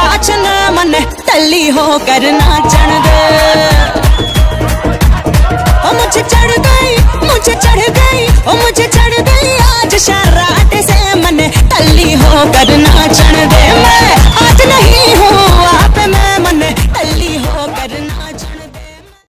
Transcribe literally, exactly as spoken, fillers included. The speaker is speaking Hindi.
नाचन मन टल्ली हो कर नाचन दे। ओ मुझे चढ़ गई मुझे चढ़ गई ओ मुझे चढ़ गई आज शराटे से मन टल्ली हो कर नाचन दे।